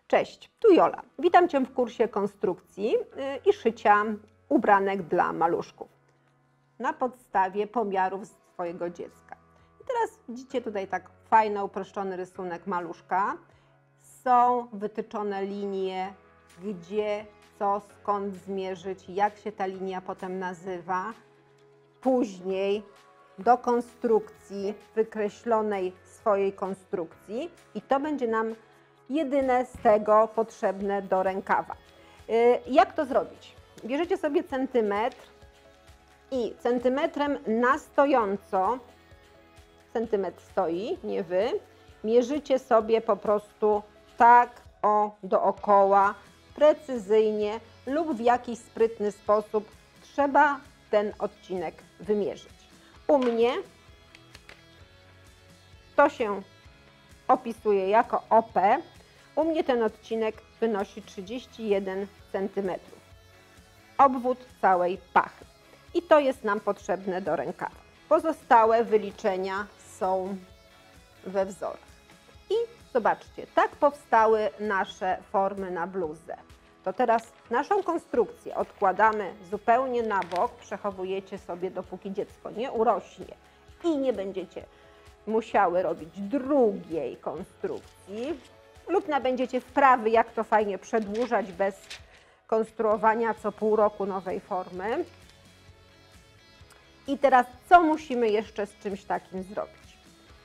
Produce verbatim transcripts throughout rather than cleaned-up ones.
Cześć, tu Jola. Witam Cię w kursie konstrukcji i szycia ubranek dla maluszków na podstawie pomiarów swojego dziecka. I teraz widzicie tutaj tak fajny, uproszczony rysunek maluszka. Są wytyczone linie, gdzie, co, skąd zmierzyć, jak się ta linia potem nazywa. Później do konstrukcji, wykreślonej swojej konstrukcji i to będzie nam jedyne z tego potrzebne do rękawa. Jak to zrobić? Bierzecie sobie centymetr i centymetrem na stojąco, centymetr stoi, nie wy, mierzycie sobie po prostu tak o dookoła, precyzyjnie lub w jakiś sprytny sposób trzeba ten odcinek wymierzyć. U mnie to się opisuje jako O P. U mnie ten odcinek wynosi trzydzieści jeden centymetrów. Obwód całej pachy. I to jest nam potrzebne do rękawa. Pozostałe wyliczenia są we wzorach. I zobaczcie, tak powstały nasze formy na bluzę. To teraz naszą konstrukcję odkładamy zupełnie na bok, przechowujecie sobie, dopóki dziecko nie urośnie i nie będziecie musiały robić drugiej konstrukcji lub nabędziecie wprawy, jak to fajnie przedłużać bez konstruowania co pół roku nowej formy. I teraz co musimy jeszcze z czymś takim zrobić?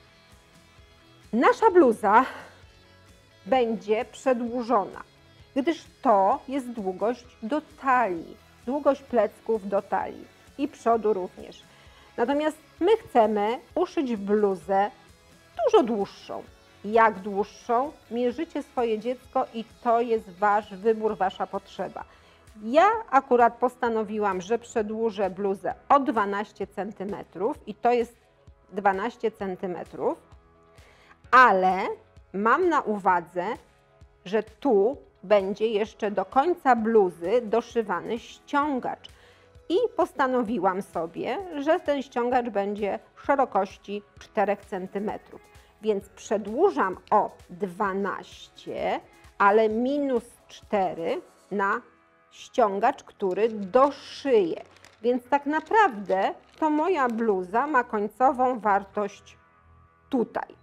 Nasza bluza będzie przedłużona, gdyż to jest długość do talii, długość plecków do talii i przodu również. Natomiast my chcemy uszyć bluzę dużo dłuższą. Jak dłuższą? Mierzycie swoje dziecko i to jest Wasz wybór, Wasza potrzeba. Ja akurat postanowiłam, że przedłużę bluzę o dwanaście centymetrów i to jest dwanaście centymetrów, ale mam na uwadze, że tu będzie jeszcze do końca bluzy doszywany ściągacz. I postanowiłam sobie, że ten ściągacz będzie szerokości czterech centymetrów. Więc przedłużam o dwanaście, ale minus cztery na ściągacz, który doszyję. Więc tak naprawdę to moja bluza ma końcową wartość tutaj.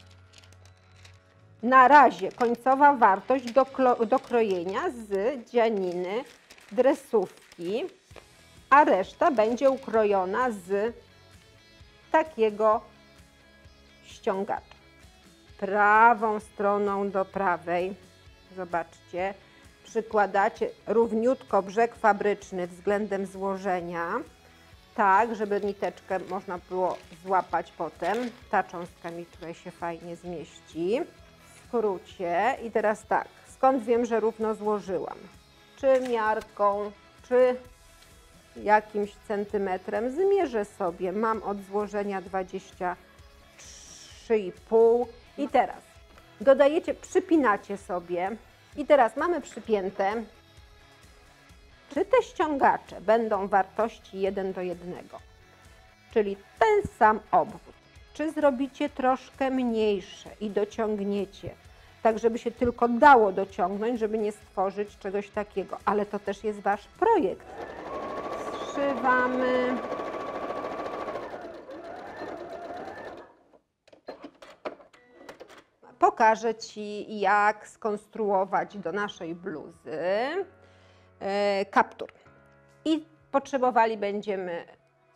Na razie końcowa wartość do, do krojenia z dzianiny dresówki, a reszta będzie ukrojona z takiego ściągacza. Prawą stroną do prawej, zobaczcie, przykładacie równiutko brzeg fabryczny względem złożenia, tak, żeby niteczkę można było złapać potem. Ta cząstka mi tutaj się fajnie zmieści. W skrócie. I teraz tak, skąd wiem, że równo złożyłam? Czy miarką, czy jakimś centymetrem zmierzę sobie. Mam od złożenia dwadzieścia trzy i pół. I teraz dodajecie, przypinacie sobie. I teraz mamy przypięte. Czy te ściągacze będą wartości jeden do jednego? Czyli ten sam obwód. Czy zrobicie troszkę mniejsze i dociągniecie, tak żeby się tylko dało dociągnąć, żeby nie stworzyć czegoś takiego. Ale to też jest Wasz projekt. Zszywamy. Pokażę Ci, jak skonstruować do naszej bluzy e, kaptur. I potrzebowali będziemy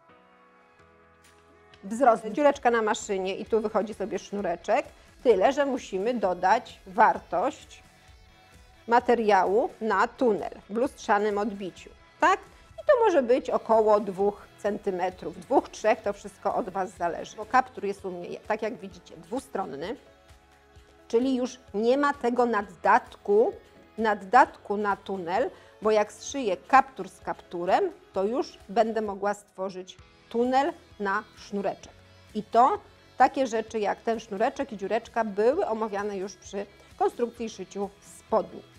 wzrost, dziureczka na maszynie i tu wychodzi sobie sznureczek. Tyle, że musimy dodać wartość materiału na tunel w lustrzanym odbiciu. Tak? I to może być około dwóch centymetrów, dwóch, trzech, to wszystko od Was zależy. Bo kaptur jest u mnie, tak jak widzicie, dwustronny, czyli już nie ma tego naddatku, naddatku na tunel, bo jak zszyję kaptur z kapturem, to już będę mogła stworzyć tunel na sznureczek. I to takie rzeczy jak ten sznureczek i dziureczka były omawiane już przy konstrukcji i szyciu spodni.